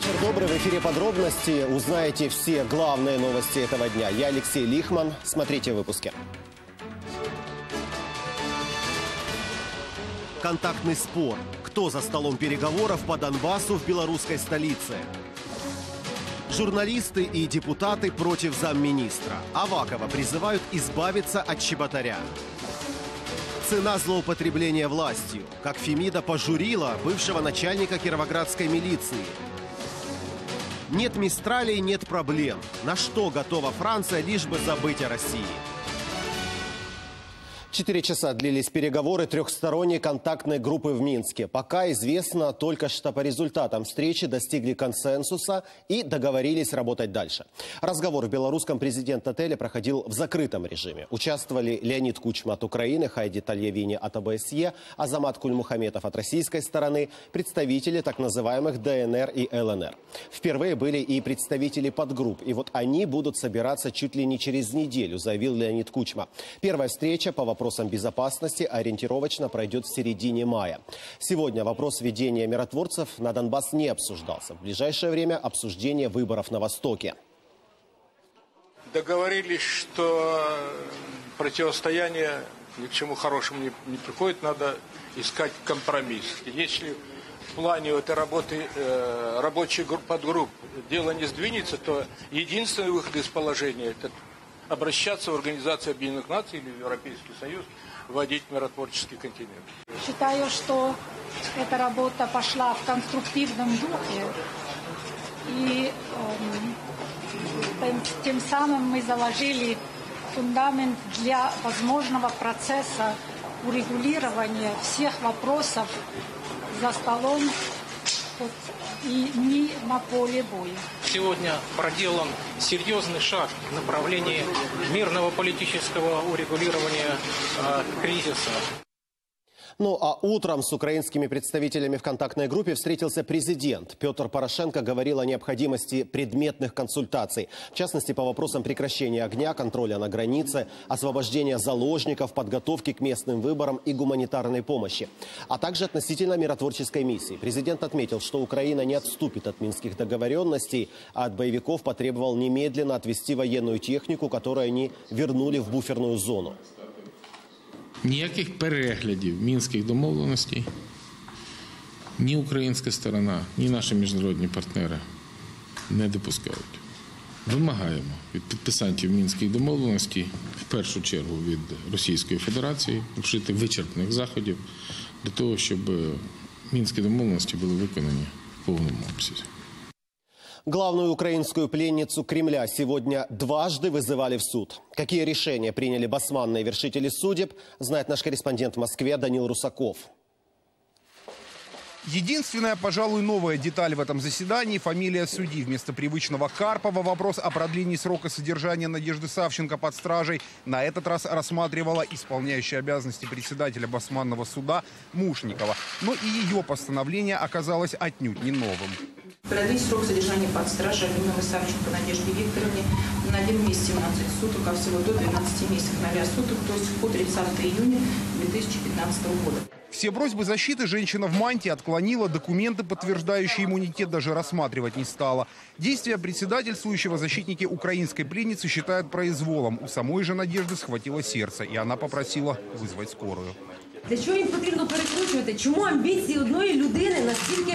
Вечер добрый. В эфире подробности. Узнаете все главные новости этого дня. Я Алексей Лихман. Смотрите в выпуске. Контактный спор. Кто за столом переговоров по Донбассу в белорусской столице? Журналисты и депутаты против замминистра. Авакова призывают избавиться от Чеботаря. Цена злоупотребления властью. Как Фемида пожурила бывшего начальника кировоградской милиции. Нет мистралей, нет проблем. На что готова Франция, лишь бы забыть о России? 4 часа длились переговоры трехсторонней контактной группы в Минске. Пока известно только, что по результатам встречи достигли консенсуса и договорились работать дальше. Разговор в белорусском президент-отеле проходил в закрытом режиме. Участвовали Леонид Кучма от Украины, Хайди Тальявини от ОБСЕ, Азамат Кульмухаметов от российской стороны, представители так называемых ДНР и ЛНР. Впервые были и представители подгрупп. И вот они будут собираться чуть ли не через неделю, заявил Леонид Кучма. Первая встреча по вопросам безопасности ориентировочно пройдет в середине мая. Сегодня вопрос введения миротворцев на Донбасс не обсуждался. В ближайшее время обсуждение выборов на Востоке. Договорились, что противостояние ни к чему хорошему не приходит, надо искать компромисс. Если в плане этой работы рабочих подгрупп дело не сдвинется, то единственный выход из положения – это обращаться в Организацию Объединенных Наций или в Европейский Союз, вводить миротворческий континент. Считаю, что эта работа пошла в конструктивном духе, и тем самым мы заложили фундамент для возможного процесса урегулирования всех вопросов за столом и не на поле боя. Сегодня проделан серьезный шаг в направлении мирного политического урегулирования кризиса. Ну а утром с украинскими представителями в контактной группе встретился президент. Петр Порошенко говорил о необходимости предметных консультаций. В частности, по вопросам прекращения огня, контроля на границе, освобождения заложников, подготовки к местным выборам и гуманитарной помощи. А также относительно миротворческой миссии. Президент отметил, что Украина не отступит от минских договоренностей, а от боевиков потребовал немедленно отвести военную технику, которую они вернули в буферную зону. Ніяких переглядів мінських домовленостей ні українська сторона, ні наші міжнародні партнери не допускають. Вимагаємо від підписантів мінських домовленостей, в першу чергу від Російської Федерації, вжити вичерпних заходів для того, щоб мінські домовленості були виконані в повному обсязі. Главную украинскую пленницу Кремля сегодня дважды вызывали в суд. Какие решения приняли басманные вершители судеб, знает наш корреспондент в Москве Данил Русаков. Единственная, пожалуй, новая деталь в этом заседании – фамилия судьи. Вместо привычного Карпова вопрос о продлении срока содержания Надежды Савченко под стражей на этот раз рассматривала исполняющая обязанности председателя басманного суда Мушникова. Но и ее постановление оказалось отнюдь не новым. Продлить срок содержания под стражей Алиновой Савченко Надежде Викторовне на 1 месяц 17 суток, а всего до 12 месяцев 0 суток, то есть по 30 июня 2015 года. Все просьбы защиты женщина в мантии отклонила, документы, подтверждающие иммунитет, даже рассматривать не стала. Действия председательствующего защитники украинской пленницы считают произволом. У самой же Надежды схватило сердце, и она попросила вызвать скорую. Для чого їм потрібно перекручувати? Чому амбіції одної людини настільки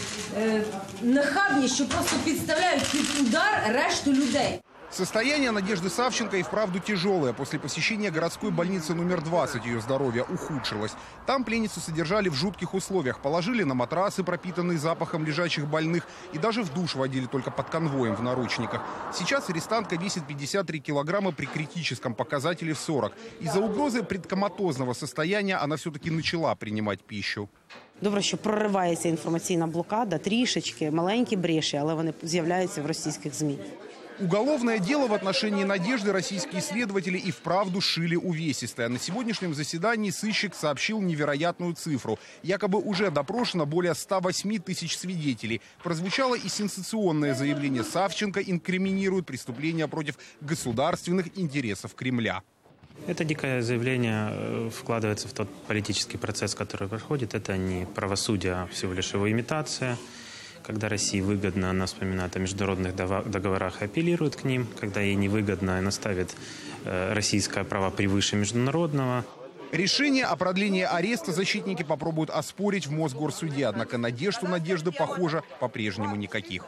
нахабні, що просто підставляють під удар решту людей? Состояние Надежды Савченко и вправду тяжелое. После посещения городской больницы номер 20 ее здоровье ухудшилось. Там пленницу содержали в жутких условиях. Положили на матрасы, пропитанные запахом лежачих больных. И даже в душ водили только под конвоем в наручниках. Сейчас арестантка весит 53 килограмма при критическом показателе в 40. Из-за угрозы предкоматозного состояния она все-таки начала принимать пищу. Добре, що проривається інформаційна блокада, трішечки, маленькі бреші, але вони з'являються в російських ЗМІ. Уголовное дело в отношении Надежды российские следователи и вправду шили увесистое. На сегодняшнем заседании сыщик сообщил невероятную цифру. Якобы уже допрошено более 108 тысяч свидетелей. Прозвучало и сенсационное заявление Савченко инкриминирует преступления против государственных интересов Кремля. Это дикое заявление вкладывается в тот политический процесс, который проходит. Это не правосудие, а всего лишь его имитация. Когда России выгодно, она вспоминает о международных договорах и апеллирует к ним. Когда ей невыгодно, она ставит российское право превыше международного. Решение о продлении ареста защитники попробуют оспорить в Мосгорсуде. Однако надежды, похоже, по-прежнему никаких.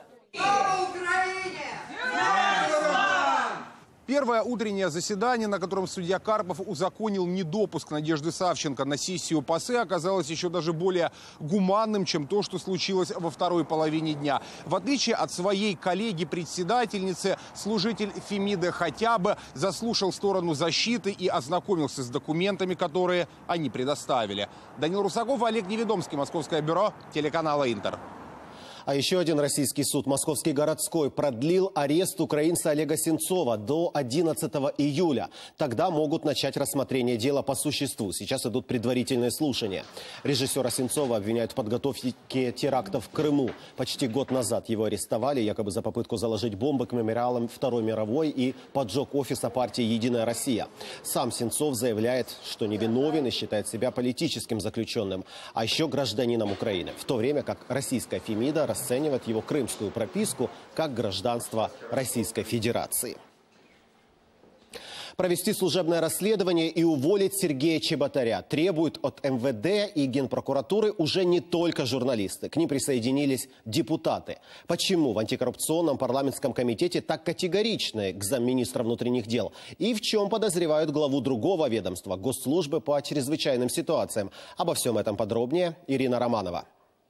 Первое утреннее заседание, на котором судья Карпов узаконил недопуск Надежды Савченко на сессию ПАСЕ, оказалось еще даже более гуманным, чем то, что случилось во второй половине дня. В отличие от своей коллеги-председательницы, служитель Фемиды хотя бы заслушал сторону защиты и ознакомился с документами, которые они предоставили. Данил Русаков, Олег Неведомский, Московское бюро телеканала «Интер». А еще один российский суд, Московский городской, продлил арест украинца Олега Сенцова до 11 июля. Тогда могут начать рассмотрение дела по существу. Сейчас идут предварительные слушания. Режиссера Сенцова обвиняют в подготовке терактов в Крыму. Почти год назад его арестовали, якобы за попытку заложить бомбы к мемориалам Второй мировой и поджог офиса партии «Единая Россия». Сам Сенцов заявляет, что невиновен и считает себя политическим заключенным, а еще гражданином Украины. В то время как российская Фемида расценивает его крымскую прописку как гражданство Российской Федерации. Провести служебное расследование и уволить Сергея Чеботаря требуют от МВД и Генпрокуратуры уже не только журналисты. К ним присоединились депутаты. Почему в антикоррупционном парламентском комитете так категоричны к замминистра внутренних дел? И в чем подозревают главу другого ведомства – Госслужбы по чрезвычайным ситуациям? Обо всем этом подробнее Ирина Романова.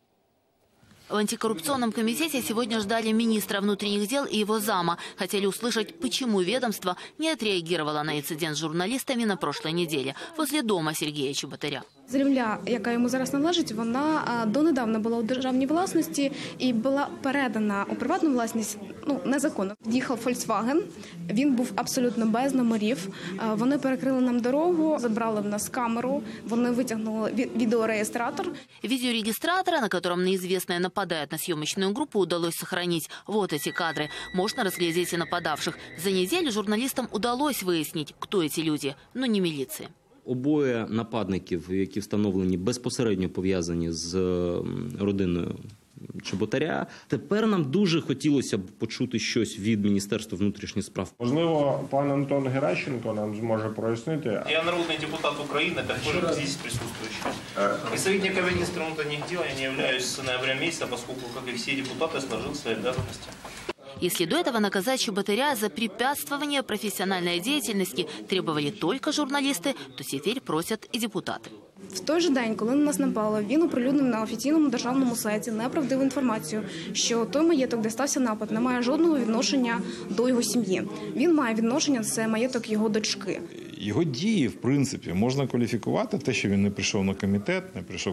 В антикоррупционном комитете сегодня ждали министра внутренних дел и его зама. Хотели услышать, почему ведомство не отреагировало на инцидент с журналистами на прошлой неделе возле дома Сергея Чеботаря. Земля, яка йому зараз належить, вона донедавна була у державній власності і була передана у приватну власність незаконно. Їхав Volkswagen, він був абсолютно без номерів. Вони перекрили нам дорогу, забрали в нас камеру, вони витягнули відеореєстратор. Видеорегистратора, на котором неизвестные нападают на съемочную группу, удалось сохранить. Вот эти кадры. Можно разглядеть и нападавших. За неделю журналистам удалось выяснить, кто эти люди, но не милиции. Обоє нападників, які встановлені безпосередньо пов'язані з родиною Чеботаря. Тепер нам дуже хотілося б почути щось від Міністерства внутрішніх справ. Можливо, пан Антон Геращенко нам зможе прояснити. Я народный депутат Украины, такой здесь присутствующий. Представитель министра внутренних дел я не являюсь с ноября месяца, поскольку, как и все депутаты, сложил свои обязанности. Если до этого наказать Чеботаря за препятствование профессиональной деятельности требовали только журналисты, то теперь просят и депутаты. В той же день, коли на нас напало, він оприлюднив на офіційному державному сайті неправдиву інформацію, що той маєток, де стався напад, не має жодного відношення до його сім'ї. Він має відношення, це маєток його дочки. Його дії, в принципі, можна кваліфікувати. Те, що він не прийшов на комітет,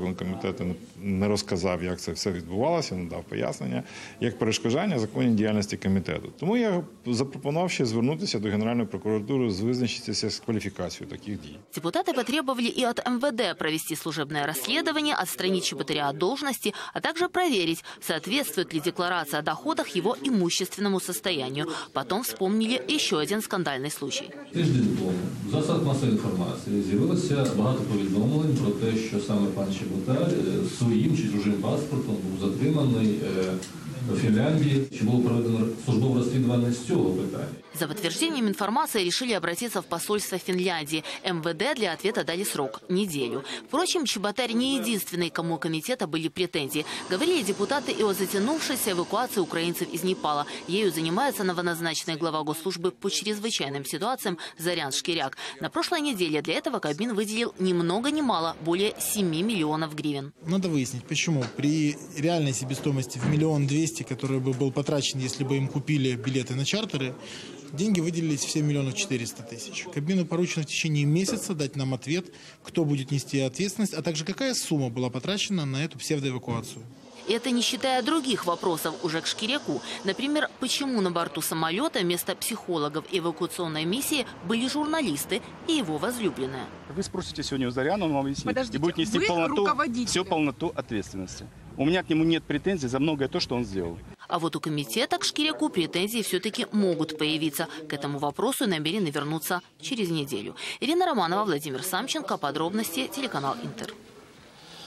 не розказав, як це все відбувалося, не дав пояснення, як перешкоджання законній діяльності комітету. Тому я запропонував ще звернутися до Генеральної прокуратури з визначитися з кваліфікацією таких дій. Депутаты потребовали и от МВД провести служебное расследование, отстранить Чеботаря от должности, а также проверить, соответствует ли декларация о доходах его имущественному состоянию. Потом вспомнили еще один скандальный случай. В засобах масової інформації з'явилося багато повідомлень про те, що саме пан Чеботар своїм чи чужим паспортом був затриманий в Фінляндії, чи було проведено службове розслідування з цього питання. За подтверждением информации решили обратиться в посольство Финляндии. МВД для ответа дали срок – неделю. Впрочем, Чеботарь не единственный, кому у комитета были претензии. Говорили депутаты и о затянувшейся эвакуации украинцев из Непала. Ею занимается новоназначенный глава Госслужбы по чрезвычайным ситуациям Зарян Шкиряк. На прошлой неделе для этого Кабмин выделил ни много ни мало – более 7 миллионов гривен. Надо выяснить, почему при реальной себестоимости в 1 200 000, который бы был потрачен, если бы им купили билеты на чартеры, деньги выделились в 7 400 000. Кабмину поручено в течение месяца дать нам ответ, кто будет нести ответственность, а также какая сумма была потрачена на эту псевдоэвакуацию. Это не считая других вопросов уже к Шкиряку. Например, почему на борту самолета вместо психологов эвакуационной миссии были журналисты и его возлюбленная. Вы спросите сегодня у Заряна, он вам объяснит. Подождите, и будет нести всю полноту ответственности. У меня к нему нет претензий за многое то, что он сделал. А вот у комитета к Шкиряку претензии все-таки могут появиться. К этому вопросу намерены вернуться через неделю. Ирина Романова, Владимир Самченко. Подробности телеканал Интер.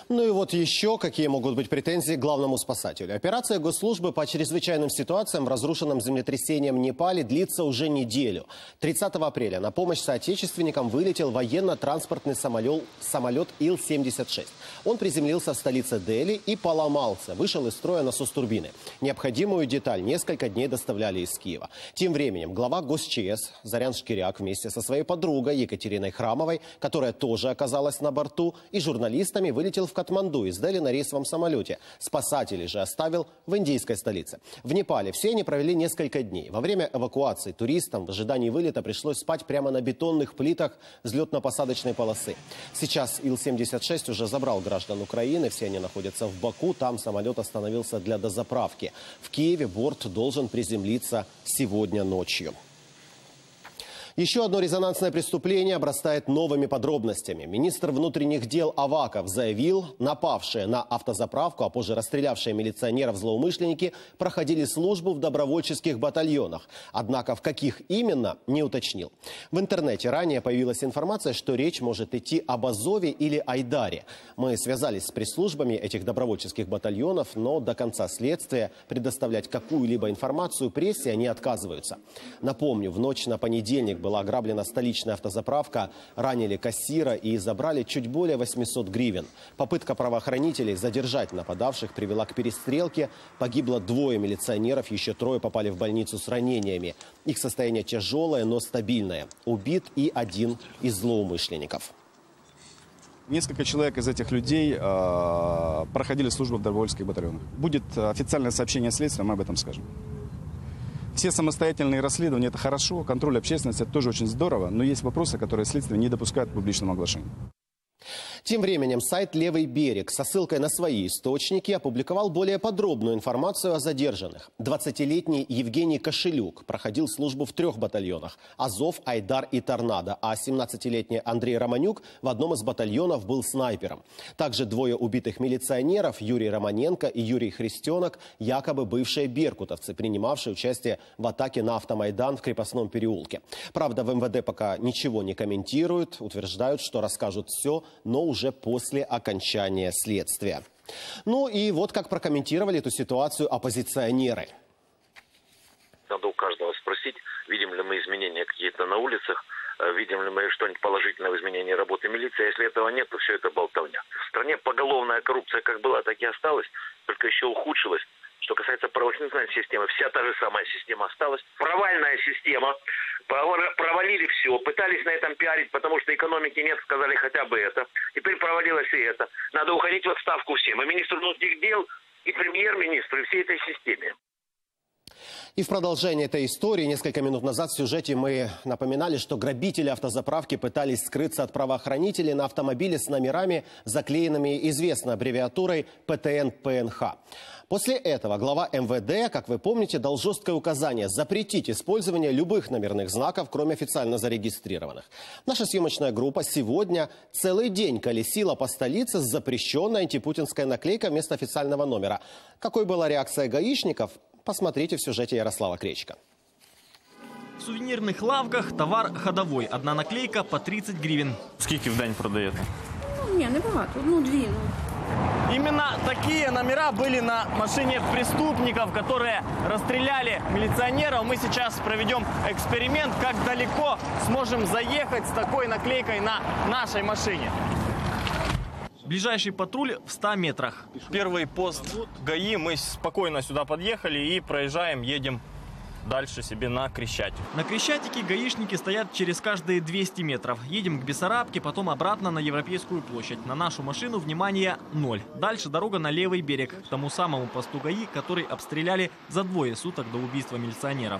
Ну и вот еще какие могут быть претензии к главному спасателю. Операция госслужбы по чрезвычайным ситуациям в разрушенном землетрясением Непале длится уже неделю. 30 апреля на помощь соотечественникам вылетел военно-транспортный самолет Ил-76. Он приземлился в столице Дели и поломался, вышел из строя насос турбины. Необходимую деталь несколько дней доставляли из Киева. Тем временем глава ГосЧС Зарян Шкиряк вместе со своей подругой Екатериной Храмовой, которая тоже оказалась на борту, и журналистами вылетел в Катманду из Дели на рейсовом самолете. Спасателей же оставил в индийской столице. В Непале все они провели несколько дней. Во время эвакуации туристам в ожидании вылета пришлось спать прямо на бетонных плитах взлетно-посадочной полосы. Сейчас Ил-76 уже забрал граждан Украины. Все они находятся в Баку. Там самолет остановился для дозаправки. В Киеве борт должен приземлиться сегодня ночью. Еще одно резонансное преступление обрастает новыми подробностями. Министр внутренних дел Аваков заявил, напавшие на автозаправку, а позже расстрелявшие милиционеров злоумышленники проходили службу в добровольческих батальонах. Однако в каких именно, не уточнил. В интернете ранее появилась информация, что речь может идти об Азове или Айдаре. Мы связались с пресс-службами этих добровольческих батальонов, но до конца следствия предоставлять какую-либо информацию прессе они отказываются. Напомню, в ночь на понедельник была ограблена столичная автозаправка, ранили кассира и забрали чуть более 800 гривен. Попытка правоохранителей задержать нападавших привела к перестрелке. Погибло 2 милиционеров, еще 3 попали в больницу с ранениями. Их состояние тяжелое, но стабильное. Убит и 1 из злоумышленников. Несколько человек из этих людей проходили службу в добровольческих батальонах. Будет официальное сообщение следствия, мы об этом скажем. Все самостоятельные расследования – это хорошо, контроль общественности – это тоже очень здорово, но есть вопросы, которые следствие не допускает к публичному оглашению. Тем временем сайт «Левый берег» со ссылкой на свои источники опубликовал более подробную информацию о задержанных. 20-летний Евгений Кошелюк проходил службу в 3 батальонах – Азов, Айдар и Торнадо, а 17-летний Андрей Романюк в одном из батальонов был снайпером. Также 2 убитых милиционеров – Юрий Романенко и Юрий Христенок – якобы бывшие беркутовцы, принимавшие участие в атаке на автомайдан в Крепостном переулке. Правда, в МВД пока ничего не комментируют, утверждают, что расскажут все, но уже после окончания следствия. Ну и вот как прокомментировали эту ситуацию оппозиционеры. Надо у каждого спросить, видим ли мы изменения какие-то на улицах, видим ли мы что-нибудь положительное в изменении работы милиции. Если этого нет, то все это болтовня. В стране поголовная коррупция как была, так и осталась, только еще ухудшилась. Что касается правоохранительной системы, вся та же самая система осталась. Провальная система. Провалили все, пытались на этом пиарить, потому что экономики нет, сказали хотя бы это. Теперь провалилось и это. Надо уходить в отставку всем. И министр внутренних дел, и премьер-министр, и всей этой системе. И в продолжение этой истории несколько минут назад в сюжете мы напоминали, что грабители автозаправки пытались скрыться от правоохранителей на автомобиле с номерами, заклеенными известной аббревиатурой ПТН-ПНХ. После этого глава МВД, как вы помните, дал жесткое указание запретить использование любых номерных знаков, кроме официально зарегистрированных. Наша съемочная группа сегодня целый день колесила по столице с запрещенной антипутинской наклейкой вместо официального номера. Какой была реакция гаишников? Посмотрите в сюжете Ярослава Кречка. В сувенирных лавках товар ходовой. Одна наклейка по 30 гривен. Скільки в день продаєте? Ні, небагато, 2. Именно такие номера были на машине преступников, которые расстреляли милиционеров. Мы сейчас проведем эксперимент, как далеко сможем заехать с такой наклейкой на нашей машине. Ближайший патруль в 100 метрах. Первый пост ГАИ, мы спокойно сюда подъехали и проезжаем, едем дальше себе на Крещатик. На Крещатике гаишники стоят через каждые 200 метров. Едем к Бессарабке, потом обратно на Европейскую площадь. На нашу машину внимание 0. Дальше дорога на Левый берег, к тому самому посту ГАИ, который обстреляли за 2 суток до убийства милиционеров.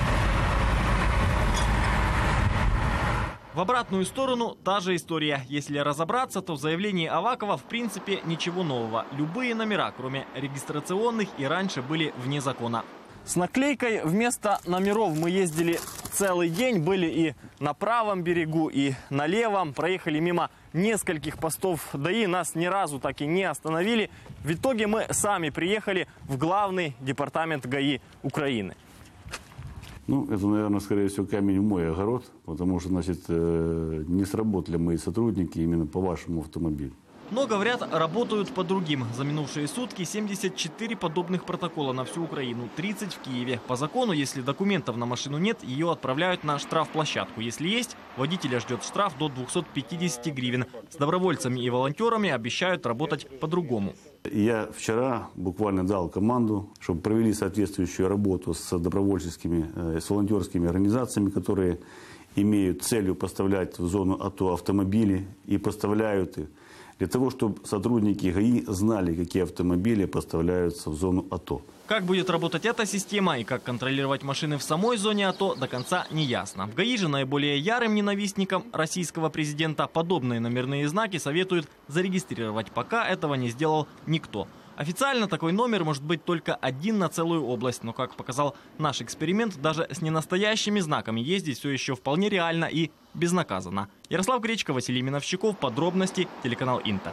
В обратную сторону та же история. Если разобраться, то в заявлении Авакова в принципе ничего нового. Любые номера, кроме регистрационных, и раньше были вне закона. С наклейкой вместо номеров мы ездили целый день. Были и на правом берегу, и на левом. Проехали мимо нескольких постов ДАИ. Нас ни разу так и не остановили. В итоге мы сами приехали в главный департамент ГАИ Украины. Ну, это, наверное, скорее всего, камень в мой огород, потому что, значит, не сработали мои сотрудники именно по вашему автомобилю. Но, говорят, работают по другим. За минувшие сутки 74 подобных протокола на всю Украину, 30 в Киеве. По закону, если документов на машину нет, ее отправляют на штрафплощадку. Если есть, водителя ждет штраф до 250 гривен. С добровольцами и волонтерами обещают работать по-другому. Я вчера буквально дал команду, чтобы провели соответствующую работу с добровольческими, с волонтерскими организациями, которые имеют целью поставлять в зону АТО автомобили и поставляют их для того, чтобы сотрудники ГАИ знали, какие автомобили поставляются в зону АТО. Как будет работать эта система и как контролировать машины в самой зоне АТО, до конца не ясно. В ГАИ же наиболее ярым ненавистникам российского президента подобные номерные знаки советуют зарегистрировать, пока этого не сделал никто. Официально такой номер может быть только один на целую область, но, как показал наш эксперимент, даже с ненастоящими знаками ездить все еще вполне реально и безнаказанно. Ярослав Гречко, Василий Миновщиков. Подробности. Телеканал Интер.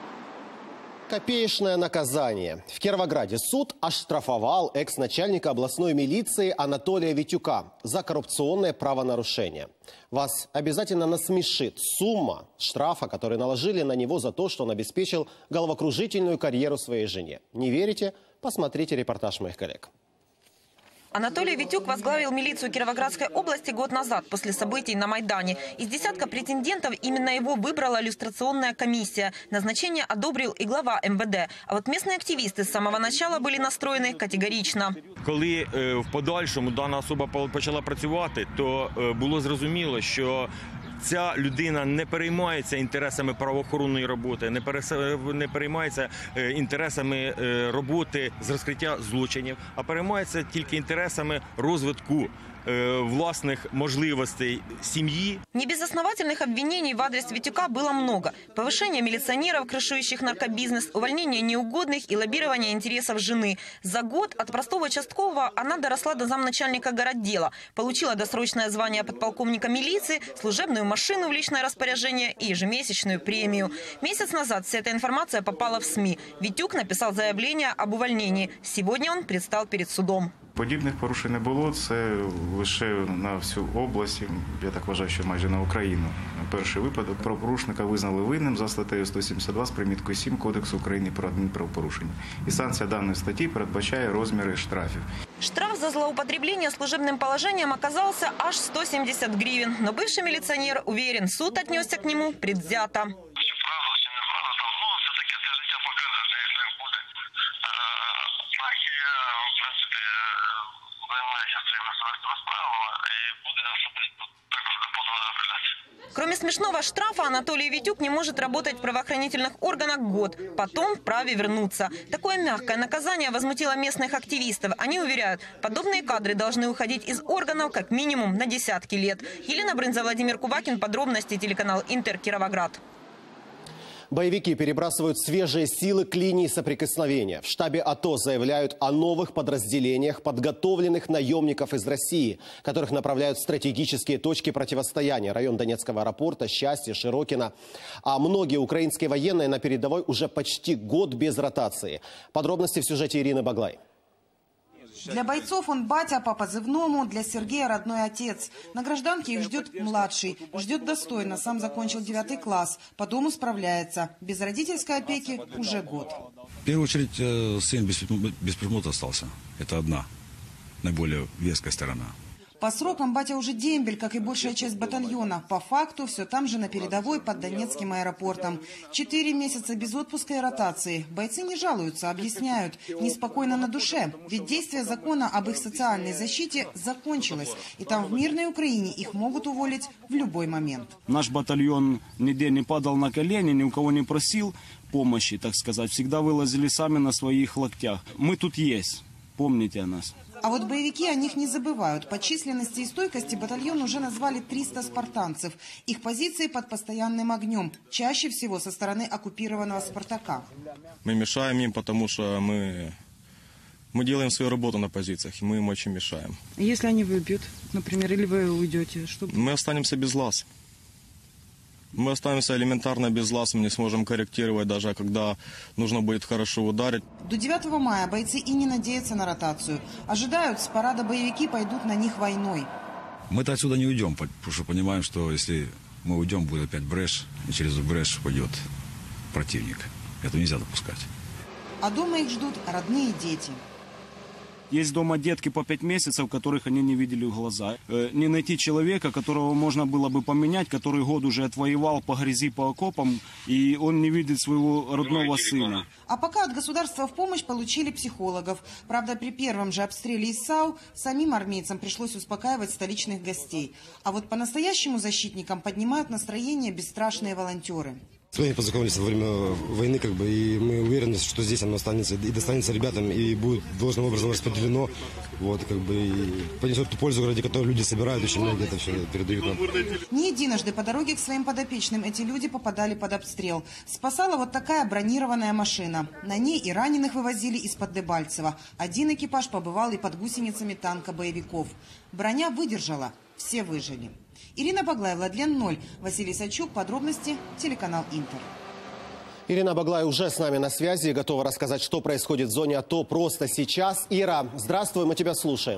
Копеечное наказание. В Кировограде суд оштрафовал экс-начальника областной милиции Анатолия Витюка за коррупционное правонарушение. Вас обязательно насмешит сумма штрафа, который наложили на него за то, что он обеспечил головокружительную карьеру своей жене. Не верите? Посмотрите репортаж моих коллег. Анатолий Витюк возглавил милицию Кировоградской области год назад, после событий на Майдане. Из десятка претендентов именно его выбрала люстрационная комиссия. Назначение одобрил и глава МВД. А вот местные активисты с самого начала были настроены категорично. Коли в подальшому дана особа почала працювати, то було зрозуміло, що ця людина не переймається інтересами правоохоронної роботи, не переймається інтересами роботи з розкриття злочинів, а переймається тільки інтересами розвитку властных возможностей семьи. Небезосновательных обвинений в адрес Витюка было много. Повышение милиционеров, крышующих наркобизнес, увольнение неугодных и лоббирование интересов жены. За год от простого участкового она доросла до замначальника городдела. Получила досрочное звание подполковника милиции, служебную машину в личное распоряжение и ежемесячную премию. Месяц назад вся эта информация попала в СМИ. Витюк написал заявление об увольнении. Сегодня он предстал перед судом. Подібних порушень не було, це лише на всю область, я так вважаю, що майже на Україну. Перший випадок правопорушника визнали винним за статтею 172 з приміткою 7 Кодексу України про адмінправопорушення. І санкція даної статті передбачає розміри штрафів. Штраф за злоупотребление служебным положением оказался аж 170 гривен. Но бывший милиционер уверен, суд отнесся к нему предвзято. Кроме смешного штрафа, Анатолий Витюк не может работать в правоохранительных органах год. Потом вправе вернуться. Такое мягкое наказание возмутило местных активистов. Они уверяют, подобные кадры должны уходить из органов как минимум на десятки лет. Елена Брынза, Владимир Кувакин. Подробности. Телеканал Интер. Кировоград. Боевики перебрасывают свежие силы к линии соприкосновения. В штабе АТО заявляют о новых подразделениях подготовленных наемников из России, которых направляют в стратегические точки противостояния. Район Донецкого аэропорта, Счастье, Широкино. А многие украинские военные на передовой уже почти год без ротации. Подробности в сюжете Ирины Баглай. Для бойцов он батя по позывному, для Сергея родной отец. На гражданке их ждет младший. Ждет достойно, сам закончил 9 класс. По дому справляется. Без родительской опеки уже год. В первую очередь, сын без присмотра остался. Это одна, наиболее веская сторона. По срокам батя уже дембель, как и большая часть батальона. По факту все там же на передовой под Донецким аэропортом. 4 месяца без отпуска и ротации. Бойцы не жалуются, объясняют. Неспокойно на душе. Ведь действие закона об их социальной защите закончилось. И там в мирной Украине их могут уволить в любой момент. Наш батальон нигде не падал на колени, ни у кого не просил помощи, так сказать. Всегда вылазили сами на своих локтях. Мы тут есть. Помните о нас. А вот боевики о них не забывают. По численности и стойкости батальон уже назвали 300 спартанцев. Их позиции под постоянным огнем. Чаще всего со стороны оккупированного Спартака. Мы мешаем им, потому что мы делаем свою работу на позициях. И мы им очень мешаем. Если они выбьют, например, или вы уйдете? Что... Мы останемся без лаз. Мы останемся элементарно без лаз, мы не сможем корректировать, даже когда нужно будет хорошо ударить. До 9 мая бойцы и не надеются на ротацию. Ожидают, с парада боевики пойдут на них войной. Мы-то отсюда не уйдем, потому что понимаем, что если мы уйдем, будет опять брешь, и через брешь пойдет противник. Это нельзя допускать. А дома их ждут родные дети. Есть дома детки по 5 месяцев, которых они не видели в глаза. Не найти человека, которого можно было бы поменять, который год уже отвоевал по грязи, по окопам, и он не видит своего родного сына. А пока от государства в помощь получили психологов. Правда, при первом же обстреле из САУ самим армейцам пришлось успокаивать столичных гостей. А вот по-настоящему защитникам поднимают настроение бесстрашные волонтеры. С нами познакомились во время войны, и мы уверены, что здесь оно останется и достанется ребятам, и будет должным образом распределено, и понесет ту пользу, ради которой люди собирают, очень многие это все передают нам. Не единожды по дороге к своим подопечным эти люди попадали под обстрел. Спасала вот такая бронированная машина. На ней и раненых вывозили из-под Дебальцева. Один экипаж побывал и под гусеницами танка боевиков. Броня выдержала, все выжили. Ирина Баглай, Владлен 0. Василий Сачук. Подробности. Телеканал Интер. Ирина Баглай уже с нами на связи и готова рассказать, что происходит в зоне АТО просто сейчас. Ира, здравствуй, мы тебя слушаем.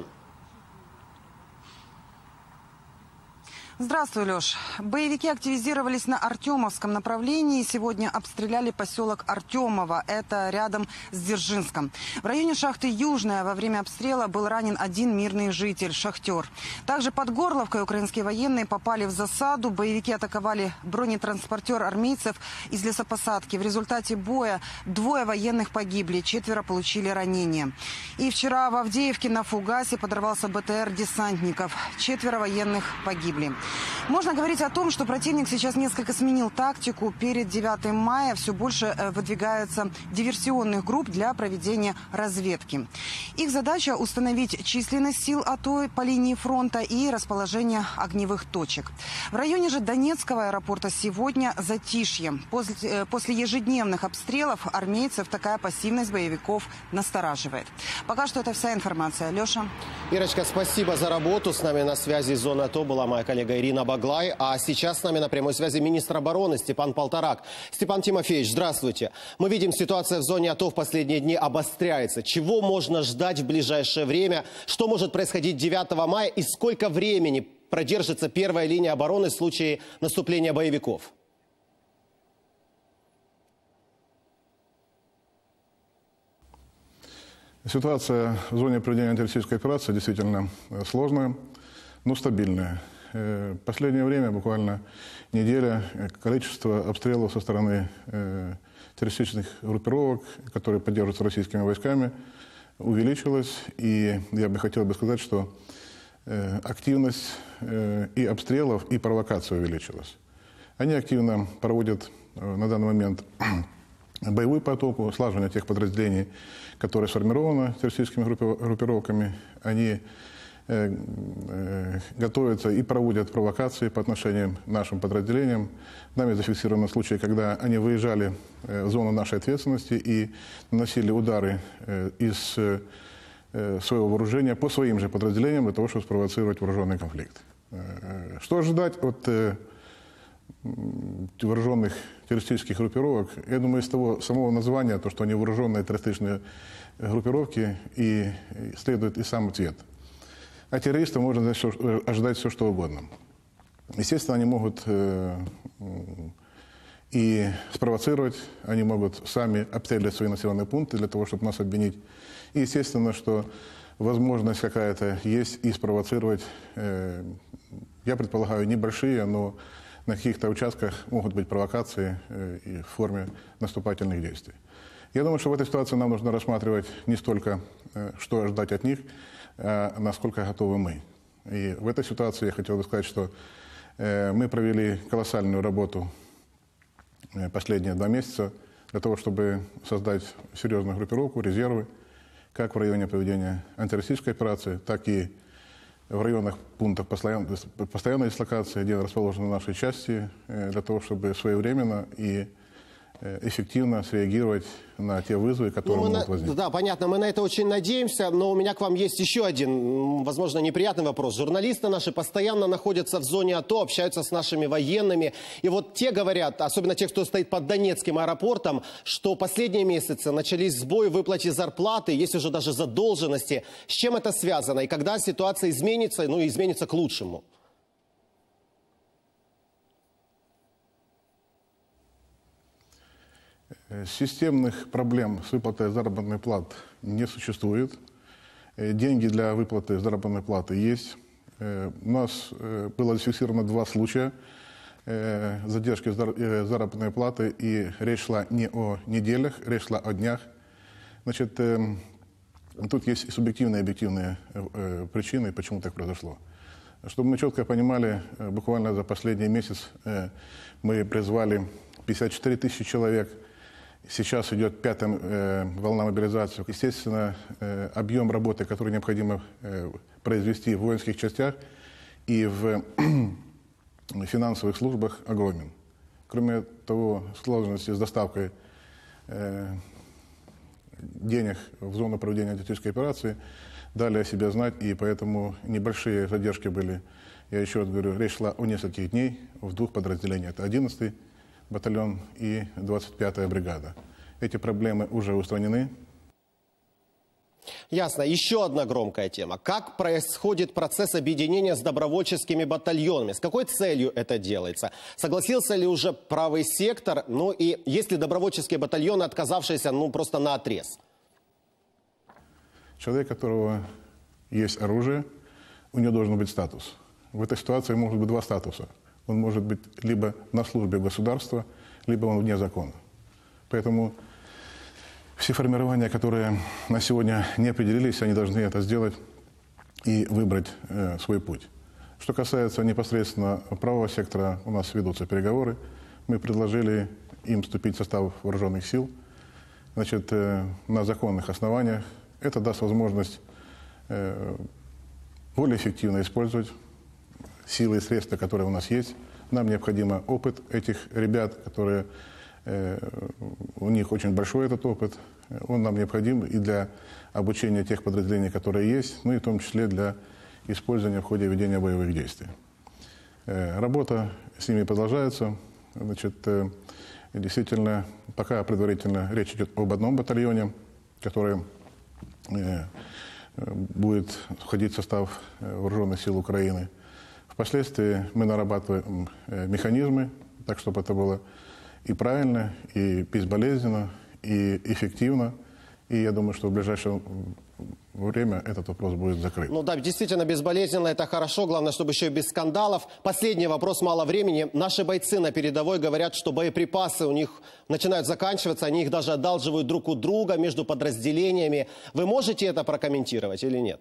Здравствуй, Леш. Боевики активизировались на Артемовском направлении. Сегодня обстреляли поселок Артемово. Это рядом с Дзержинском. В районе шахты Южная во время обстрела был ранен один мирный житель, шахтер. Также под Горловкой украинские военные попали в засаду. Боевики атаковали бронетранспортер армейцев из лесопосадки. В результате боя 2 военных погибли, 4 получили ранения. И вчера в Авдеевке на фугасе подорвался БТР десантников. 4 военных погибли. Можно говорить о том, что противник сейчас несколько сменил тактику. Перед 9 мая все больше выдвигается диверсионных групп для проведения разведки. Их задача – установить численность сил АТО по линии фронта и расположение огневых точек. В районе же Донецкого аэропорта сегодня затишье. После ежедневных обстрелов армейцев такая пассивность боевиков настораживает. Пока что это вся информация. Леша. Ирочка, спасибо за работу. С нами на связи из зоны АТО была моя коллега Ирина Баглай. А сейчас с нами на прямой связи министр обороны Степан Полторак. Степан Тимофеевич, здравствуйте. Мы видим, ситуация в зоне АТО в последние дни обостряется. Чего можно ждать в ближайшее время? Что может происходить 9 мая? И сколько времени продержится первая линия обороны в случае наступления боевиков? Ситуация в зоне проведения антитеррористической операции действительно сложная, но стабильная. В последнее время, буквально неделя, количество обстрелов со стороны террористических группировок, которые поддерживаются российскими войсками, увеличилось. И я бы хотел сказать, что активность и обстрелов, и провокаций увеличилась. Они активно проводят на данный момент боевую потоку, слаживание тех подразделений, которые сформированы террористическими группировками. Они готовятся и проводят провокации по отношению к нашим подразделениям. Нами зафиксированы случаи, когда они выезжали в зону нашей ответственности и наносили удары из своего вооружения по своим же подразделениям для того, чтобы спровоцировать вооруженный конфликт. Что ожидать от вооруженных террористических группировок? Я думаю, из того самого названия, то, что они вооруженные террористические группировки, и следует и сам ответ. А террористов можно ожидать все, что угодно. Естественно, они могут и спровоцировать, они могут сами обстрелять свои населенные пункты для того, чтобы нас обвинить. И естественно, что возможность какая-то есть и спровоцировать, я предполагаю, небольшие, но на каких-то участках могут быть провокации и в форме наступательных действий. Я думаю, что в этой ситуации нам нужно рассматривать не столько, что ожидать от них, а насколько готовы мы. И в этой ситуации я хотел бы сказать, что мы провели колоссальную работу последние 2 месяца для того, чтобы создать серьезную группировку, резервы, как в районе проведения антитеррористической операции, так и в районах пунктов постоянной дислокации, где расположены наши части, для того, чтобы своевременно и эффективно среагировать на те вызовы, которые могут возникнуть. Да, понятно, мы на это очень надеемся, но у меня к вам есть еще один, возможно, неприятный вопрос. Журналисты наши постоянно находятся в зоне АТО, общаются с нашими военными, и вот те говорят, особенно те, кто стоит под Донецким аэропортом, что последние месяцы начались сбои в выплате зарплаты, есть уже даже задолженности. С чем это связано и когда ситуация изменится, и изменится к лучшему? Системных проблем с выплатой заработной платы не существует. Деньги для выплаты заработной платы есть. У нас было зафиксировано 2 случая задержки заработной платы, и речь шла не о неделях, речь шла о днях. Значит, тут есть и субъективные, и объективные причины, почему так произошло. Чтобы мы четко понимали, буквально за последний месяц мы призвали 54 тысячи человек. Сейчас идет 5-я волна мобилизации. Естественно, объем работы, который необходимо произвести в воинских частях и в финансовых службах, огромен. Кроме того, сложности с доставкой денег в зону проведения антитеррористической операции дали о себе знать, и поэтому небольшие задержки были. Я еще раз говорю, речь шла о нескольких дней в 2 подразделениях. Это 11-й батальон и 25-я бригада. Эти проблемы уже устранены. Ясно. Еще одна громкая тема. Как происходит процесс объединения с добровольческими батальонами? С какой целью это делается? Согласился ли уже правый сектор? Ну и есть ли добровольческие батальоны, отказавшиеся просто наотрез? Человек, у которого есть оружие, у него должен быть статус. В этой ситуации может быть 2 статуса. Он может быть либо на службе государства, либо он вне закона. Поэтому все формирования, которые на сегодня не определились, они должны это сделать и выбрать свой путь. Что касается непосредственно правого сектора, у нас ведутся переговоры. Мы предложили им вступить в состав вооруженных сил, значит, на законных основаниях. Это даст возможность более эффективно использовать силы и средства, которые у нас есть. Нам необходим опыт этих ребят, которые, у них очень большой этот опыт. Он нам необходим и для обучения тех подразделений, которые есть, ну и в том числе для использования в ходе ведения боевых действий. Работа с ними продолжается. Значит, действительно, пока предварительно речь идет об 1 батальоне, который будет входить в состав вооруженных сил Украины. Впоследствии мы нарабатываем механизмы, так чтобы это было и правильно, и безболезненно, и эффективно. И я думаю, что в ближайшее время этот вопрос будет закрыт. Ну да, действительно, безболезненно это хорошо. Главное, чтобы еще и без скандалов. Последний вопрос, мало времени. Наши бойцы на передовой говорят, что боеприпасы у них начинают заканчиваться. Они их даже одалживают друг у друга между подразделениями. Вы можете это прокомментировать или нет?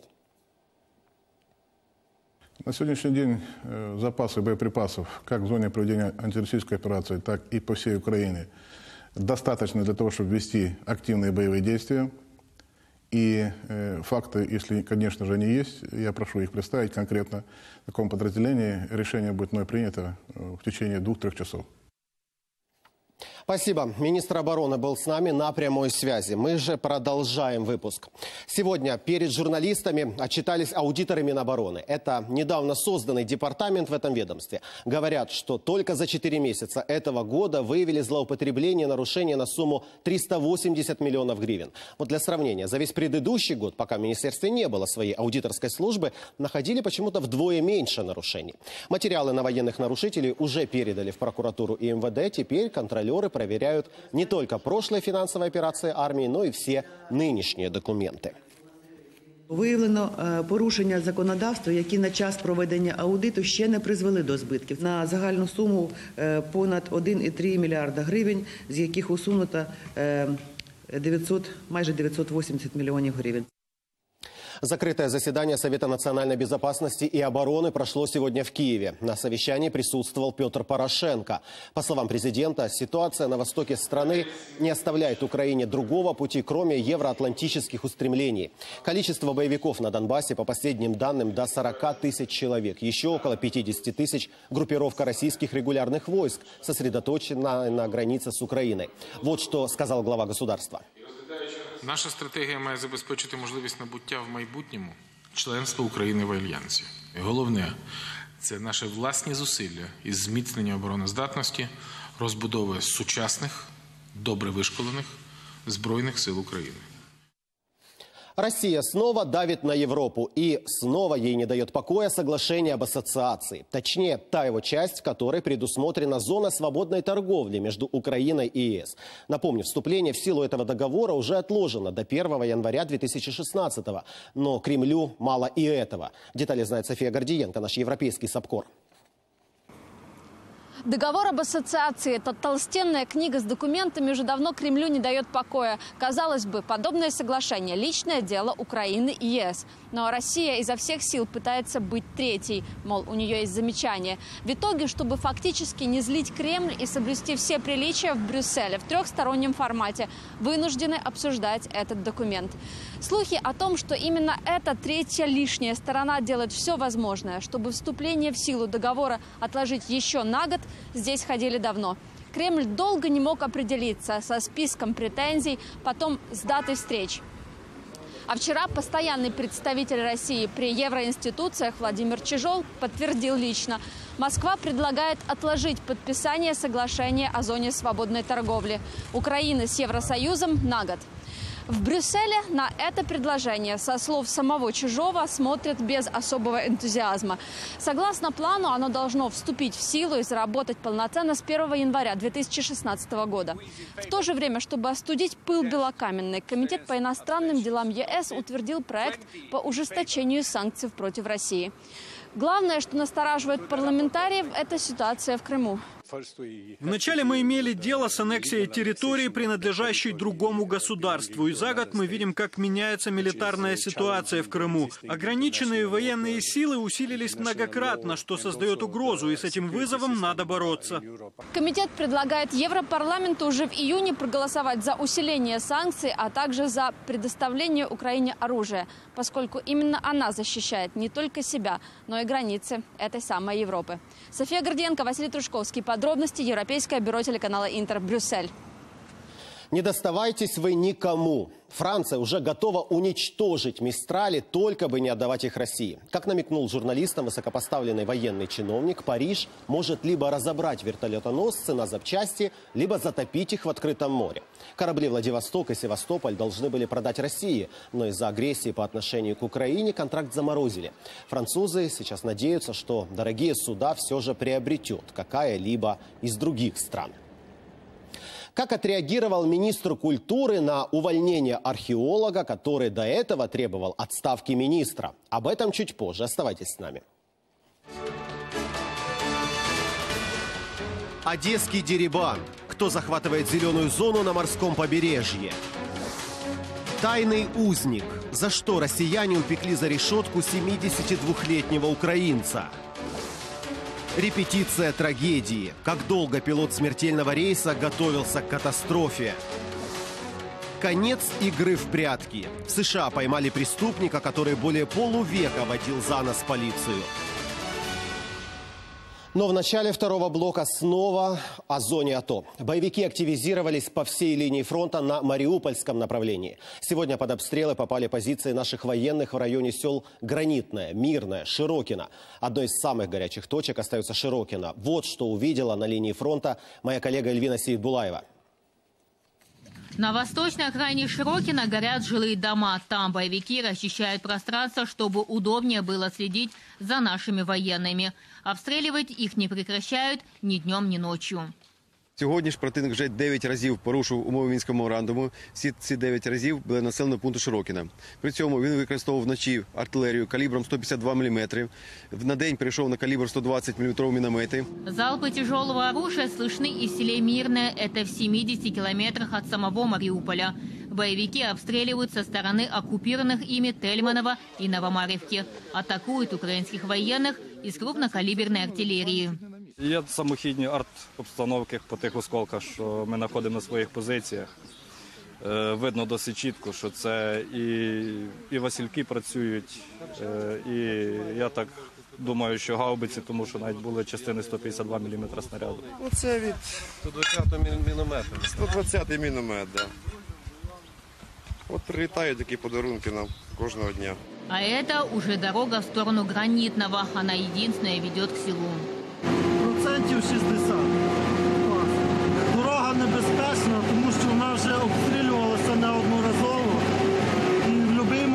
На сегодняшний день запасы боеприпасов как в зоне проведения антитеррористической операции, так и по всей Украине достаточно для того, чтобы вести активные боевые действия. И факты, если, конечно же, они есть, я прошу их представить конкретно в таком подразделении. Решение будет мной принято в течение 2-3 часов. Спасибо. Министр обороны был с нами на прямой связи. Мы же продолжаем выпуск. Сегодня перед журналистами отчитались аудиторы Минобороны. Это недавно созданный департамент в этом ведомстве. Говорят, что только за 4 месяца этого года выявили злоупотребление и нарушения на сумму 380 миллионов гривен. Вот для сравнения, за весь предыдущий год, пока в министерстве не было своей аудиторской службы, находили почему-то вдвое меньше нарушений. Материалы на военных нарушителей уже передали в прокуратуру и МВД. Теперь контролеры проверяют не только прошлые финансовые операции армии, но и все нынешние документы. Виявлено порушення законодавства, які на час проведення аудиту ще не призвели до збитків. На загальну суму понад 1,3 мільярда гривень, з яких усунуто майже 980 мільйонів гривень. Закрытое заседание Совета национальной безопасности и обороны прошло сегодня в Киеве. На совещании присутствовал Петр Порошенко. По словам президента, ситуация на востоке страны не оставляет Украине другого пути, кроме евроатлантических устремлений. Количество боевиков на Донбассе, по последним данным, до 40 тысяч человек. Еще около 50 тысяч группировка российских регулярных войск, сосредоточена на границе с Украиной. Вот что сказал глава государства. Наша стратегія має забезпечити можливість набуття в майбутньому членства України в Альянсі. І головне – це наші власні зусилля із зміцнення обороноздатності, розбудови сучасних, добре вишколених Збройних сил України. Россия снова давит на Европу, и снова ей не дает покоя соглашение об ассоциации. Точнее, та его часть, в которой предусмотрена зона свободной торговли между Украиной и ЕС. Напомню, вступление в силу этого договора уже отложено до 1 января 2016-го. Но Кремлю мало и этого. Детали знает София Гордиенко, наш европейский САПКОР. Договор об ассоциации – это толстенная книга с документами, уже давно Кремлю не дает покоя. Казалось бы, подобное соглашение – личное дело Украины и ЕС. Но Россия изо всех сил пытается быть третьей, мол, у нее есть замечания. В итоге, чтобы фактически не злить Кремль и соблюсти все приличия, в Брюсселе в трехстороннем формате вынуждены обсуждать этот документ. Слухи о том, что именно эта третья лишняя сторона делает все возможное, чтобы вступление в силу договора отложить еще на год, здесь ходили давно. Кремль долго не мог определиться со списком претензий, потом с датой встреч. А вчера постоянный представитель России при евроинституциях Владимир Чижов подтвердил лично: Москва предлагает отложить подписание соглашения о зоне свободной торговли Украины с Евросоюзом на год. В Брюсселе на это предложение, со слов самого Чижова, смотрят без особого энтузиазма. Согласно плану, оно должно вступить в силу и заработать полноценно с 1 января 2016 года. В то же время, чтобы остудить пыл белокаменный, Комитет по иностранным делам ЕС утвердил проект по ужесточению санкций против России. Главное, что настораживает парламентариев, это ситуация в Крыму. Вначале мы имели дело с аннексией территории, принадлежащей другому государству. И за год мы видим, как меняется милитарная ситуация в Крыму. Ограниченные военные силы усилились многократно, что создает угрозу, и с этим вызовом надо бороться. Комитет предлагает Европарламенту уже в июне проголосовать за усиление санкций, а также за предоставление Украине оружия, поскольку именно она защищает не только себя, но и границы этой самой Европы. София Гордиенко, Василий Трушковский. Подробности Европейское бюро телеканала Интер, Брюссель. Не доставайтесь вы никому. Франция уже готова уничтожить Мистрали, только бы не отдавать их России. Как намекнул журналистам высокопоставленный военный чиновник, Париж может либо разобрать вертолетоносцы на запчасти, либо затопить их в открытом море. Корабли «Владивосток» и «Севастополь» должны были продать России, но из-за агрессии по отношению к Украине контракт заморозили. Французы сейчас надеются, что дорогие суда все же приобретет какая-либо из других стран. Как отреагировал министр культуры на увольнение археолога, который до этого требовал отставки министра? Об этом чуть позже. Оставайтесь с нами. Одесский дерибан. Кто захватывает зеленую зону на морском побережье? Тайный узник. За что россияне упекли за решетку 72-летнего украинца? Репетиция трагедии. Как долго пилот смертельного рейса готовился к катастрофе. Конец игры в прятки. В США поймали преступника, который более полувека водил за нос полицию. Но в начале второго блока снова о зоне АТО. Боевики активизировались по всей линии фронта на Мариупольском направлении. Сегодня под обстрелы попали позиции наших военных в районе сел Гранитное, Мирное, Широкино. Одной из самых горячих точек остается Широкино. Вот что увидела на линии фронта моя коллега Эльвина Сейдбулаева. На восточной окраине Широкино горят жилые дома. Там боевики расчищают пространство, чтобы удобнее было следить за нашими военными. Обстрілювати їх не прекращають ні днем, ні ночью. Сьогодні ж противник вже 9 разів порушив умови Мінського меморандуму. Всі ці 9 разів були населені пункту Широкіна. При цьому він використовував вночі артилерію калібром 152 мм. На день перейшов на калібр 120 мм міномети. Залпы тяжелого оружия слышны и в селе Мирное. Это в 70 километрах от самого Мариуполя. Боевики обстреливают со стороны оккупированных ими Тельманова и Новомарьевки. Атакуют украинских военных із крупнокаліберної артилерії. Є самохідні арт-обстановки по тих осколках, що ми знаходимо на своїх позиціях. Видно досить чітко, що це і Васильки працюють, і я так думаю, що гаубиці, тому що навіть були частини 152 мм снаряду. Оце від 120-го міномета. 120-й міномет, так. От прилітають такі подарунки нам кожного дня. А это уже дорога в сторону Гранитного. Она единственная ведет к селу. Процентів 60. Дорога небезпечна, тому що вона вже обстрілювалася неодноразово. І в будь-який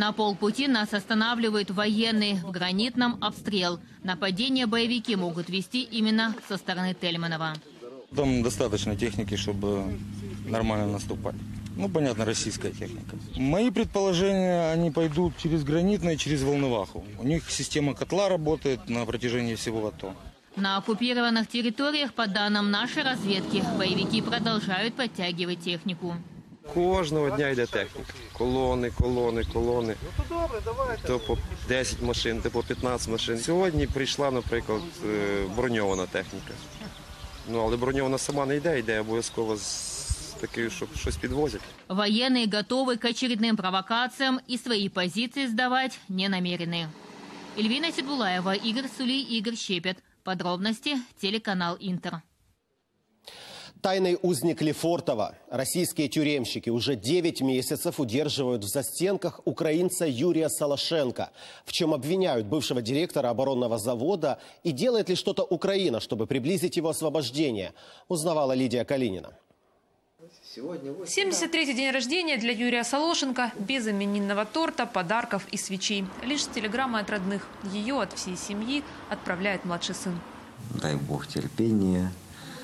На полпути нас останавливают военные в гранитном обстрел. Нападение боевики могут вести именно со стороны Тельманова. Там достаточно техники, чтобы нормально наступать. Ну, понятно, российская техника. Мои предположения, они пойдут через Гранитное, через Волноваху. У них система котла работает на протяжении всего АТО. На оккупированных территориях, по данным нашей разведки, боевики продолжают подтягивать технику. Кожного дня йде техніка. Колони. То по 10 машин, то по 15 машин. Сьогодні прийшла, наприклад, броньована техніка. Ну, але броньована сама не йде обов'язково з такою, щоб щось підвозять. Военные готовы к очередным провокациям и свои позиции сдавать не намерены. Эльвина Сидбулаева, Игорь Сули, Игорь Щепет. Подробности телеканал Интер. Тайный узник Лефортово. Российские тюремщики уже 9 месяцев удерживают в застенках украинца Юрия Солошенко. В чем обвиняют бывшего директора оборонного завода и делает ли что-то Украина, чтобы приблизить его освобождение, узнавала Лидия Калинина. 73-й день рождения для Юрия Солошенко без именинного торта, подарков и свечей. Лишь с телеграммой от родных. Ее от всей семьи отправляет младший сын. Дай Бог терпения,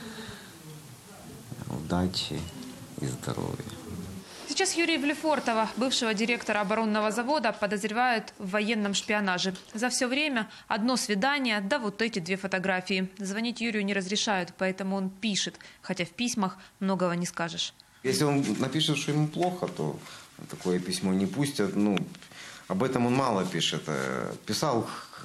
удачи и здоровья. Сейчас Юрия Лефортово, бывшего директора оборонного завода, подозревают в военном шпионаже. За все время одно свидание, да вот эти 2 фотографии. Звонить Юрию не разрешают, поэтому он пишет, хотя в письмах многого не скажешь. Если он напишет, что ему плохо, то такое письмо не пустят. Ну, об этом он мало пишет. Писал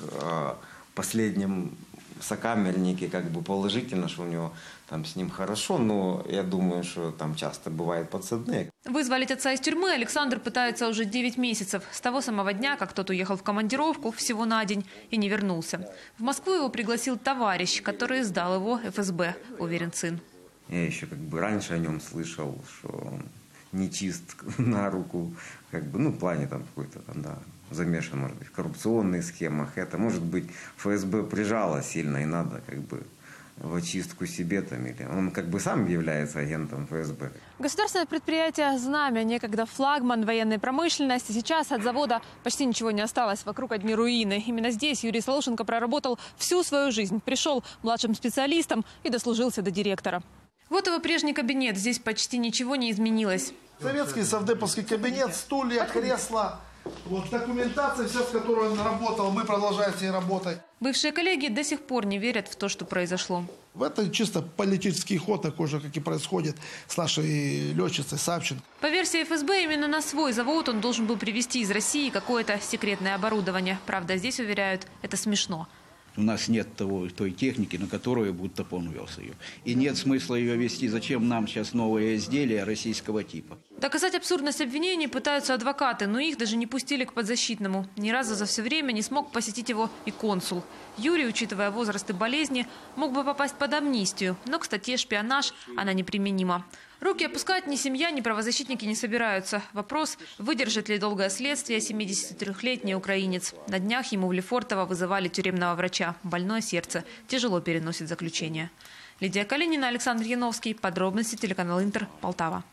о последнем сокамернике как бы положительно, что у него там с ним хорошо, но я думаю, что там часто бывают подсадные. Вызволить отца из тюрьмы Александр пытается уже 9 месяцев. С того самого дня, как тот уехал в командировку всего на день и не вернулся. В Москву его пригласил товарищ, который сдал его ФСБ, уверен сын. Я еще как бы раньше о нем слышал, что он нечист на руку, как бы, ну, в плане там какой-то там, да, замешан, может быть, в коррупционных схемах. Это, может быть, ФСБ прижало сильно и надо как бы в очистку себе там, или он как бы сам является агентом ФСБ. Государственное предприятие «Знамя», некогда флагман военной промышленности, сейчас от завода почти ничего не осталось, вокруг одни руины. Именно здесь Юрий Солошенко проработал всю свою жизнь. Пришел младшим специалистом и дослужился до директора. Вот его прежний кабинет. Здесь почти ничего не изменилось. Советский совдеповский кабинет, стулья, кресла. Вот документация, вся, с которой он работал, мы продолжаем с ней работать. Бывшие коллеги до сих пор не верят в то, что произошло. Это чисто политический ход, такой же, как и происходит с нашей летчицей Савченко. По версии ФСБ, именно на свой завод он должен был привезти из России какое-то секретное оборудование. Правда, здесь уверяют, это смешно. У нас нет той техники, на которую будто он вез ее. И нет смысла ее вести. Зачем нам сейчас новые изделия российского типа? Доказать абсурдность обвинений пытаются адвокаты, но их даже не пустили к подзащитному. Ни разу за все время не смог посетить его и консул. Юрий, учитывая возраст и болезни, мог бы попасть под амнистию, но к статье «Шпионаж» она неприменима. Руки опускать ни семья, ни правозащитники не собираются. Вопрос, выдержит ли долгое следствие 73-летний украинец. На днях ему в Лефортово вызывали тюремного врача. Больное сердце. Тяжело переносит заключение. Лидия Калинина, Александр Яновский. Подробности телеканал Интер, Полтава.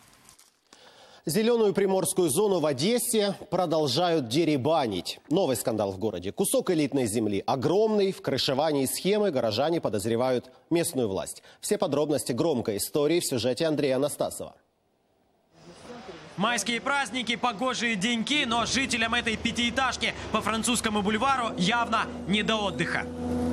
Зеленую приморскую зону в Одессе продолжают деребанить. Новый скандал в городе. Кусок элитной земли огромный. В крышевании схемы горожане подозревают местную власть. Все подробности громкой истории в сюжете Андрея Анастасова. Майские праздники, погожие деньки, но жителям этой пятиэтажки по Французскому бульвару явно не до отдыха.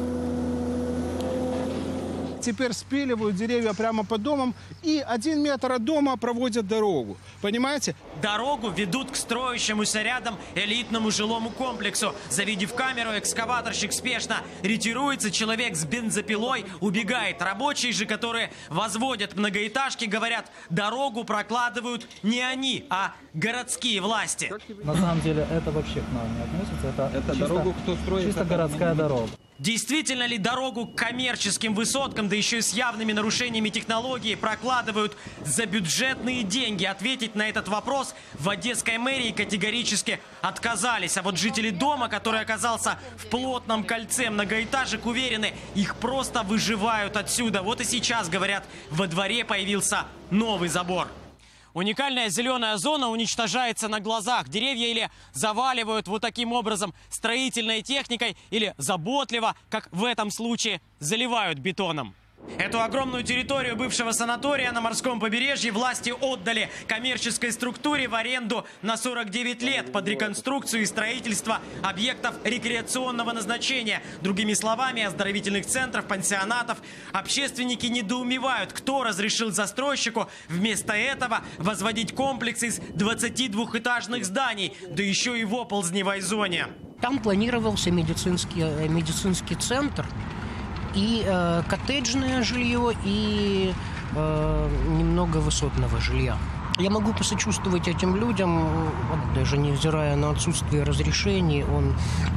Теперь спиливают деревья прямо под домом и 1 метр от дома проводят дорогу. Понимаете? Дорогу ведут к строящемуся рядом элитному жилому комплексу. Завидев камеру, экскаваторщик спешно ретируется. Человек с бензопилой убегает. Рабочие же, которые возводят многоэтажки, говорят, дорогу прокладывают не они, а городские власти. На самом деле это вообще к нам не относится. Это чисто, дорогу кто строит? Чисто городская дорога. Действительно ли дорогу к коммерческим высоткам, да еще и с явными нарушениями технологии, прокладывают за бюджетные деньги? Ответить на этот вопрос в одесской мэрии категорически отказались. А вот жители дома, который оказался в плотном кольце многоэтажек, уверены, их просто выживают отсюда. Вот и сейчас, говорят, во дворе появился новый забор. Уникальная зеленая зона уничтожается на глазах. Деревья или заваливают вот таким образом строительной техникой, или заботливо, как в этом случае, заливают бетоном. Эту огромную территорию бывшего санатория на морском побережье власти отдали коммерческой структуре в аренду на 49 лет под реконструкцию и строительство объектов рекреационного назначения. Другими словами, оздоровительных центров, пансионатов. Общественники недоумевают, кто разрешил застройщику вместо этого возводить комплексы из 22-этажных зданий, да еще и в оползневой зоне. Там планировался медицинский центр. И коттеджное жилье, и немного высотного жилья. Я могу посочувствовать этим людям, даже невзирая на отсутствие разрешений, он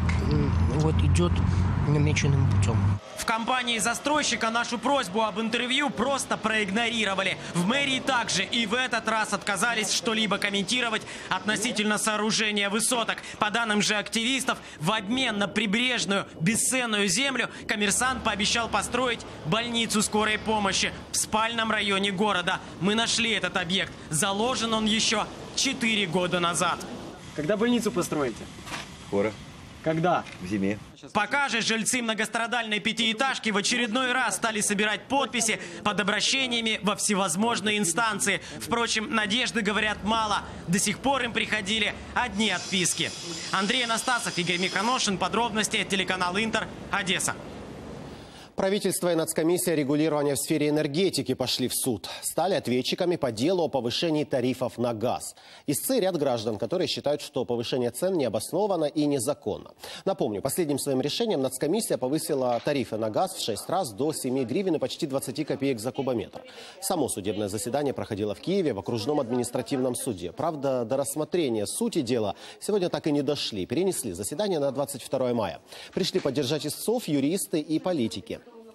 вот идет намеченным путем. В компании застройщика нашу просьбу об интервью просто проигнорировали. В мэрии также и в этот раз отказались что-либо комментировать относительно сооружения высоток. По данным же активистов, в обмен на прибрежную бесценную землю «Коммерсант» пообещал построить больницу скорой помощи в спальном районе города. Мы нашли этот объект. Заложен он еще 4 года назад. Когда больницу построите? Скоро. Когда? В зиме. Пока же жильцы многострадальной пятиэтажки в очередной раз стали собирать подписи под обращениями во всевозможные инстанции. Впрочем, надежды, говорят, мало. До сих пор им приходили одни отписки. Андрей Анастасов, Игорь Миханошин. Подробности. Телеканал Интер. Одесса. Правительство и Нацкомиссия регулирования в сфере энергетики пошли в суд. Стали ответчиками по делу о повышении тарифов на газ. Истцы ряд граждан, которые считают, что повышение цен необоснованно и незаконно. Напомню, последним своим решением Нацкомиссия повысила тарифы на газ в 6 раз до 7 гривен и почти 20 копеек за кубометр. Само судебное заседание проходило в Киеве в окружном административном суде. Правда, до рассмотрения сути дела сегодня так и не дошли. Перенесли заседание на 22 мая. Пришли поддержать истцов юристы и политики.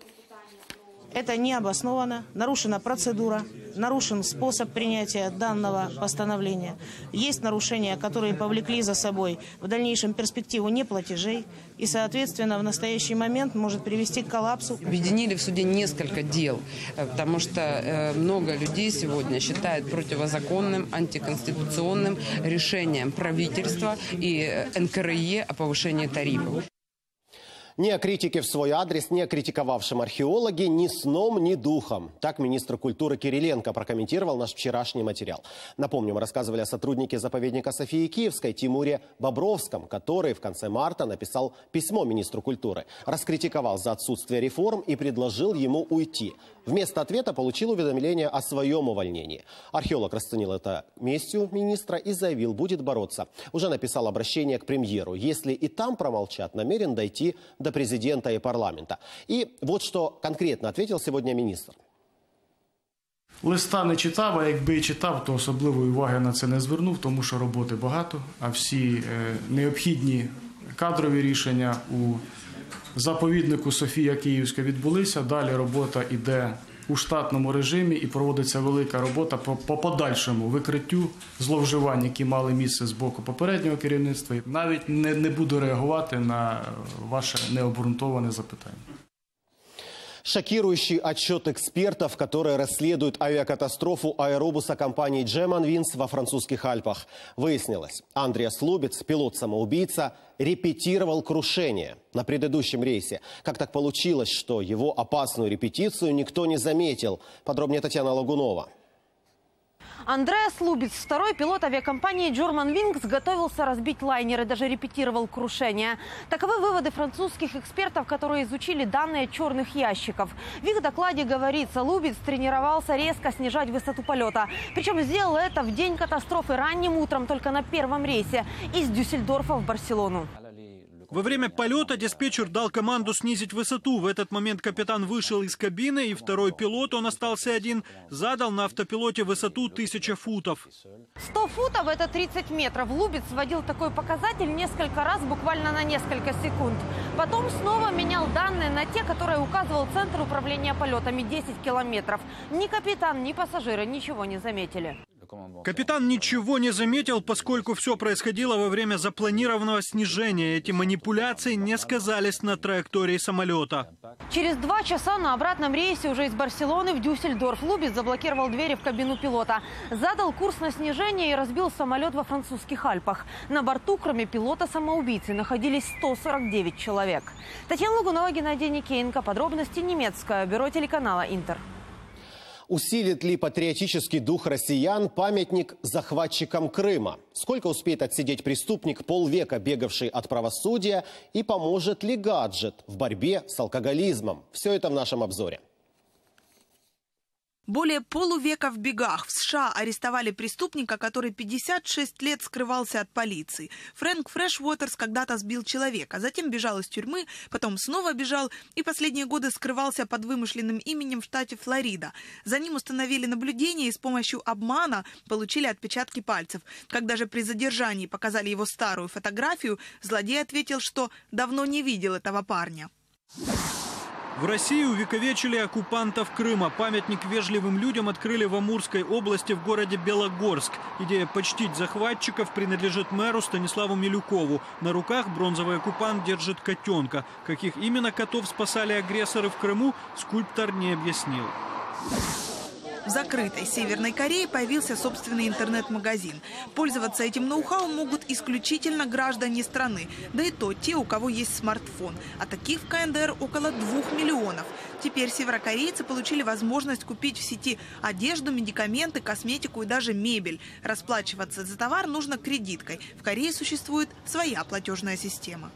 Это необоснованно, нарушена процедура, нарушен способ принятия данного постановления. Есть нарушения, которые повлекли за собой в дальнейшем перспективу неплатежей и, соответственно, в настоящий момент может привести к коллапсу. Объединили в суде несколько дел, потому что много людей сегодня считают противозаконным, антиконституционным решением правительства и НКРЕ о повышении тарифов. Ни о критике в свой адрес, ни о критиковавшем археологи ни сном, ни духом. Так министр культуры Кириленко прокомментировал наш вчерашний материал. Напомню, мы рассказывали о сотруднике заповедника Софии Киевской Тимуре Бобровском, который в конце марта написал письмо министру культуры, раскритиковал за отсутствие реформ и предложил ему уйти. Вместо ответа получил уведомление о своем увольнении. Археолог расценил это местью министра и заявил, будет бороться. Уже написал обращение к премьеру. Если и там промолчат, намерен дойти до президента и парламента. И вот что конкретно ответил сегодня министр. Листа не читав, а якби читав, то особливої уваги на це не звернув, тому що роботи багато, а всі необхідні кадрові рішення у заповіднику Софія Київська відбулися. Далі робота йде у штатному режимі і проводиться велика робота по подальшому викриттю зловживань, які мали місце з боку попереднього керівництва. Навіть не буду реагувати на ваше необґрунтоване запитання. Шокирующий отчет экспертов, которые расследуют авиакатастрофу аэробуса компании Germanwings во французских Альпах. Выяснилось, Андреас Лубец, пилот-самоубийца, репетировал крушение на предыдущем рейсе. Как так получилось, что его опасную репетицию никто не заметил? Подробнее Татьяна Лагунова. Андреас Лубец, второй пилот авиакомпании Germanwings, готовился разбить лайнер и даже репетировал крушение. Таковы выводы французских экспертов, которые изучили данные черных ящиков. В их докладе говорится, Лубец тренировался резко снижать высоту полета. Причем сделал это в день катастрофы ранним утром только на первом рейсе из Дюссельдорфа в Барселону. Во время полета диспетчер дал команду снизить высоту. В этот момент капитан вышел из кабины, и второй пилот, он остался один, задал на автопилоте высоту 1000 футов. 100 футов – это 30 метров. Лубец вводил такой показатель несколько раз, буквально на несколько секунд. Потом снова менял данные на те, которые указывал Центр управления полетами – 10 километров. Ни капитан, ни пассажиры ничего не заметили. Капитан ничего не заметил, поскольку все происходило во время запланированного снижения. Эти манипуляции не сказались на траектории самолета. Через 2 часа на обратном рейсе уже из Барселоны в Дюссельдорф Лубиц заблокировал двери в кабину пилота. Задал курс на снижение и разбил самолет во французских Альпах. На борту, кроме пилота-самоубийцы, находились 149 человек. Татьяна Лагунова, Геннадий Никеенко. Подробности немецкое бюро телеканала «Интер». Усилит ли патриотический дух россиян памятник захватчикам Крыма? Сколько успеет отсидеть преступник, полвека бегавший от правосудия? И поможет ли гаджет в борьбе с алкоголизмом? Все это в нашем обзоре. Более полувека в бегах. В США арестовали преступника, который 56 лет скрывался от полиции. Фрэнк Фрешвотерс когда-то сбил человека, затем бежал из тюрьмы, потом снова бежал и последние годы скрывался под вымышленным именем в штате Флорида. За ним установили наблюдение и с помощью обмана получили отпечатки пальцев. Когда же при задержании показали его старую фотографию, злодей ответил, что давно не видел этого парня. В России увековечили оккупантов Крыма. Памятник вежливым людям открыли в Амурской области в городе Белогорск. Идея почтить захватчиков принадлежит мэру Станиславу Милюкову. На руках бронзовый оккупант держит котенка. Каких именно котов спасали агрессоры в Крыму, скульптор не объяснил. В закрытой Северной Корее появился собственный интернет-магазин. Пользоваться этим ноу-хау могут исключительно граждане страны, да и то те, у кого есть смартфон. А таких в КНДР около 2 миллионов. Теперь северокорейцы получили возможность купить в сети одежду, медикаменты, косметику и даже мебель. Расплачиваться за товар нужно кредиткой. В Корее существует своя платежная система.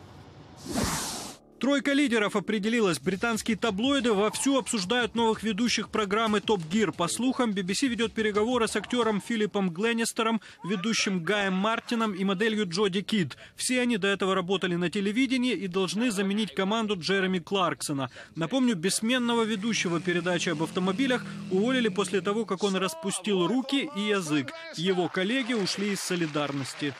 Тройка лидеров определилась. Британские таблоиды вовсю обсуждают новых ведущих программы «Топ Гир». По слухам, BBC ведет переговоры с актером Филиппом Гленнистером, ведущим Гаем Мартином и моделью Джоди Кид. Все они до этого работали на телевидении и должны заменить команду Джереми Кларксона. Напомню, бессменного ведущего передачи об автомобилях уволили после того, как он распустил руки и язык. Его коллеги ушли из солидарности.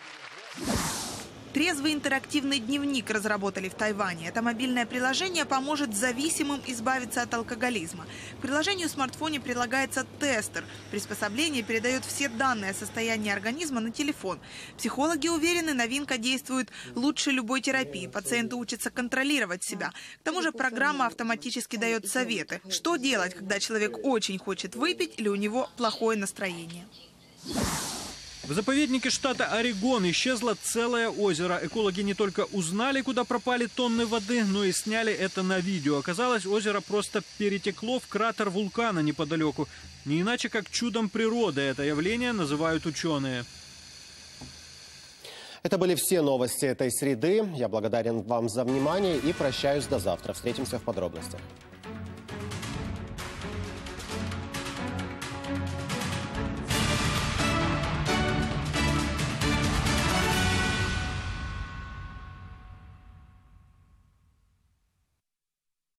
Трезвый интерактивный дневник разработали в Тайване. Это мобильное приложение поможет зависимым избавиться от алкоголизма. К приложению в смартфоне прилагается тестер. Приспособление передает все данные о состоянии организма на телефон. Психологи уверены, новинка действует лучше любой терапии. Пациенты учатся контролировать себя. К тому же программа автоматически дает советы, что делать, когда человек очень хочет выпить или у него плохое настроение. В заповеднике штата Орегон исчезло целое озеро. Экологи не только узнали, куда пропали тонны воды, но и сняли это на видео. Оказалось, озеро просто перетекло в кратер вулкана неподалеку. Не иначе, как чудом природы это явление называют ученые. Это были все новости этой среды. Я благодарен вам за внимание и прощаюсь до завтра. Встретимся в подробностях.